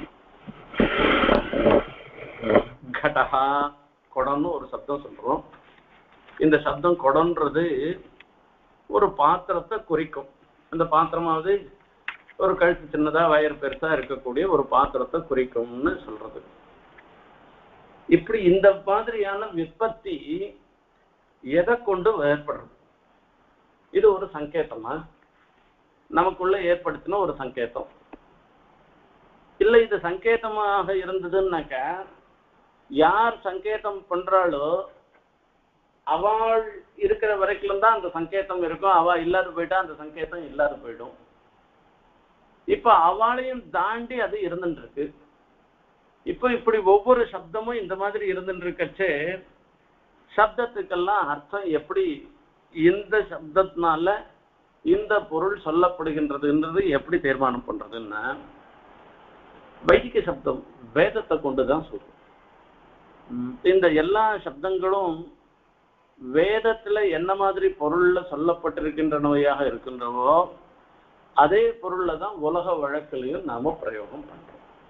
கடஹா கொடன்னு ஒரு சப்தம் சொல்றோம். இந்த சப்தம் கொடன்றது ஒரு பாத்திரத்தை குறிக்கும். அந்த பாத்திரமாவது ஒரு கழுத்து சின்னதா வயர் பெருசா இருக்கக்கூடிய ஒரு பாத்திரத்தை குறிக்கும்னு சொல்றது. இப்படி இந்த மாதிரியான விற்பத்தி எதை கொண்டு ஏற்படுறது? இது ஒரு சங்கேதமா நமக்குள்ள ஏற்படுத்தின ஒரு சங்கேதம் இல்லை. இது சங்கேதமாக இருந்ததுன்னாக்க யார் சங்கேதம் பண்றாளோ அவள் இருக்கிற வரைக்கும் தான் அந்த சங்கேதம் இருக்கும். அவ இல்லாத போயிட்டா அந்த சங்கேதம் இல்லாத போயிடும். இப்ப அவளையும் தாண்டி அது இருந்துட்டு இருக்கு. இப்ப இப்படி ஒவ்வொரு சப்தமும் இந்த மாதிரி இருந்துட்டு இருக்கச்சே சப்தத்துக்கெல்லாம் அர்த்தம் எப்படி இந்த சப்தத்தினால இந்த பொருள் சொல்லப்படுகின்றதுன்றது எப்படி தீர்மானம் பண்றதுன்னா வைதிக சப்தம் வேதத்தை கொண்டுதான் சொல்றோம். இந்த எல்லா சப்தங்களும் வேதத்துல என்ன மாதிரி பொருள்ல சொல்லப்பட்டிருக்கின்றனவையாக இருக்கின்றனவோ அதே பொருள்ல தான் உலக வழக்கிலையும் நாம பிரயோகம் பண்றோம்.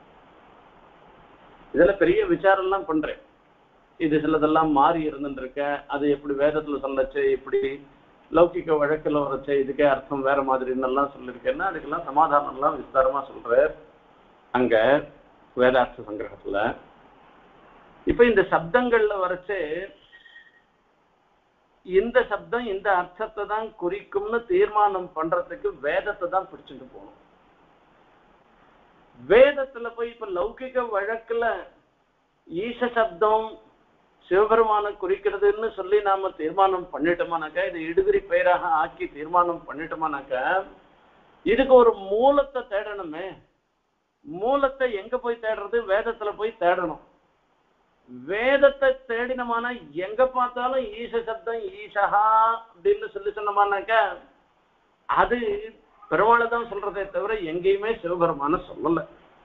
இதுல பெரிய விசாரம் எல்லாம் பண்றேன். இது சிலதெல்லாம் மாறி இருந்துருக்க, அது எப்படி வேதத்துல சொல்லச்சு, இப்படி லௌகிக வழக்கில் வரச்சு, இதுக்கே அர்த்தம் வேற மாதிரின்னு எல்லாம் சொல்லியிருக்கேன்னா அதுக்கெல்லாம் சமாதானம் எல்லாம் விஸ்தாரமா சொல்ற அங்க வேதார்த்த சங்கிரகத்துல. இப்ப இந்த சப்தங்கள்ல வரைச்சு இந்த சப்தம் இந்த அர்த்தத்தை தான் குறிக்கும்னு தீர்மானம் பண்றதுக்கு வேதத்தை தான் பிடிச்சிட்டு போகணும். வேதத்துல போய் இப்ப லௌகிக வழக்குல ஈச சப்தம் சிவபெருமான குறிக்கிறதுன்னு சொல்லி நாம தீர்மானம் பண்ணிட்டோமானாக்கா, இது இடுகிரி பெயராக ஆக்கி தீர்மானம் பண்ணிட்டோமானாக்கா இதுக்கு ஒரு மூலத்தை தேடணுமே. மூலத்தை எங்க போய் தேடுறது? வேதத்துல போய் தேடணும். வேதத்தை தேடினமான எங்க பார்த்தாலும் ஈச சப்தம் ஈசஹா அப்படின்னு சொல்லி சொன்னோமானாக்கா அது பெருமாளை தான் சொல்றதே தவிர எங்கேயுமே சிவபெருமான சொல்லல.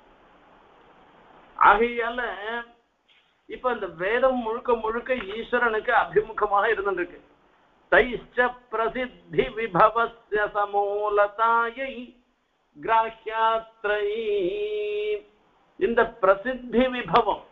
ஆகையால இப்ப இந்த வேதம் முழுக்க முழுக்க ஈஸ்வரனுக்கு அபிமுகமாக இருந்துருக்கு. தைஷ்ச பிரசித்தி விபவஸ்ய சமூலதாயை கிராஹ்யாத்ரை. இந்த பிரசித்தி விபவம்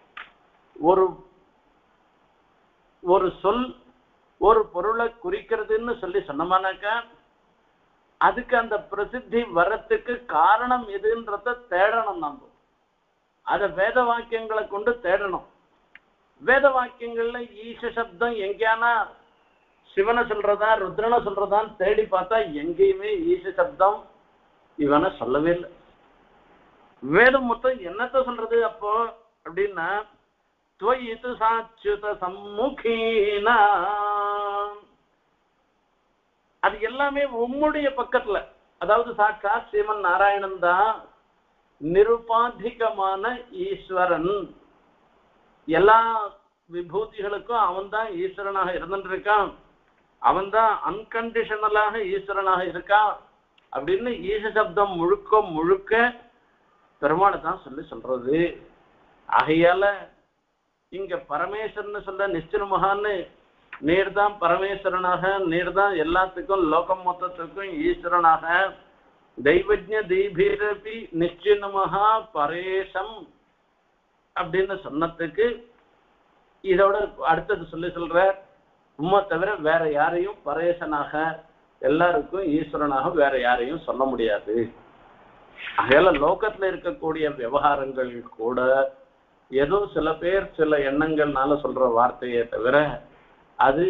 ஒரு சொல் ஒரு பொருளை குறிக்கிறதுன்னு சொல்லி சொன்னோம்னாக்கா அதுக்கு அந்த பிரசித்தி வரத்துக்கு காரணம் எதுன்றத தேடணும். நம்ம அதை வேத வாக்கியங்களை கொண்டு தேடணும். வேத வாக்கியங்கள்ல ஈச சப்தம் எங்கேயானா சிவனை சொல்றதா ருத்ரனை சொல்றதான்னு தேடி பார்த்தா எங்கேயுமே ஈச சப்தம் இவனை சொல்லவே இல்லை. வேதம் மொத்தம் என்னத்த சொல்றது அப்போ அப்படின்னா துவயிது சாச்சுத சம்முகீனா அது எல்லாமே உம்முடைய பக்கத்துல, அதாவது சாட்சாத் ஸ்ரீமன் நாராயணன் தான் நிருபாதிகமான ஈஸ்வரன். எல்லா விபூதிகளுக்கும் அவன் தான் ஈஸ்வரனாக இருந்துட்டு இருக்கான், அவன் தான் அன்கண்டிஷனலாக ஈஸ்வரனாக இருக்கான் அப்படின்னு ஈச சப்தம் முழுக்க முழுக்க பெருமாளை தான் சொல்றது. ஆகையால இங்க பரமேஸ்வரன் சொல்ல நிச்சயமகான்னு நீர் தான் பரமேஸ்வரனாக, நீர் தான் எல்லாத்துக்கும் லோகம் மொத்தத்துக்கும் ஈஸ்வரனாக தெய்வஜ்ஞ தீபீரபி நிச்சயமகா பரேசம் அப்படின்னு சொன்னதுக்கு இதோட அடுத்தது சொல்ற உம்மை தவிர வேற யாரையும் பரேசனாக எல்லாருக்கும் ஈஸ்வரனாக வேற யாரையும் சொல்ல முடியாது. அதனால லோகத்துல இருக்கக்கூடிய விவகாரங்கள் கூட ஏதோ சில பேர் சில எண்ணங்கள்னால சொல்ற வார்த்தையை தவிர அது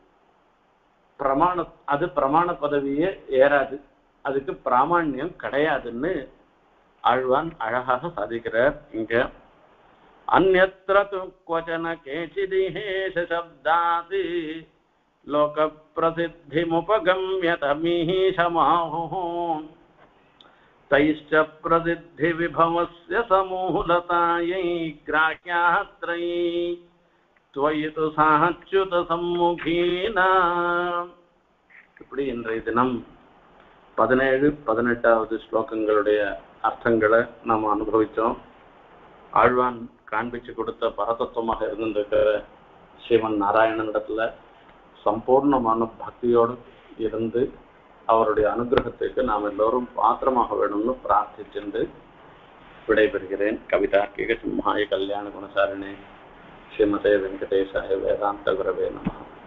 பிரமாண பதவியே ஏறாது, அதுக்கு பிராமணியம் கிடையாதுன்னு ஆழ்வான் அழகாக சாதிக்கிறார். இங்க அந்யத்ர து க்வசன கேசிதிஹேஷ சப்தாத் லோக பிரசித்திமுபகம்ய தமீஷமாஹு தைஷ்ச பிரசித்தி விபவஸ்ய சமூலதாயை கிராஹ்யாத்ரை துவயிது சாச்சுத சம்முகீனா. இப்படி இன்றைய தினம் 17, 18வது ஸ்லோகங்களுடைய அர்த்தங்களை நாம் அனுபவித்தோம். ஆழ்வான் காண்பிச்சு கொடுத்த பரதத்துவமாக இருந்திருக்கிற ஸ்ரீமன் நாராயணனிடத்துல சம்பூர்ணமான பக்தியோடு இருந்து அவருடைய அனுகிரகத்துக்கு நாம் எல்லோரும் பாத்திரமாக வேணும்னு பிரார்த்திச்சென்று விடைபெறுகிறேன். கவிதார்க்கிக சிம்ஹாய கல்யாண குணசாரிணே ஸ்ரீமதே வெங்கடேசாய வேதாந்த குரவே நமः.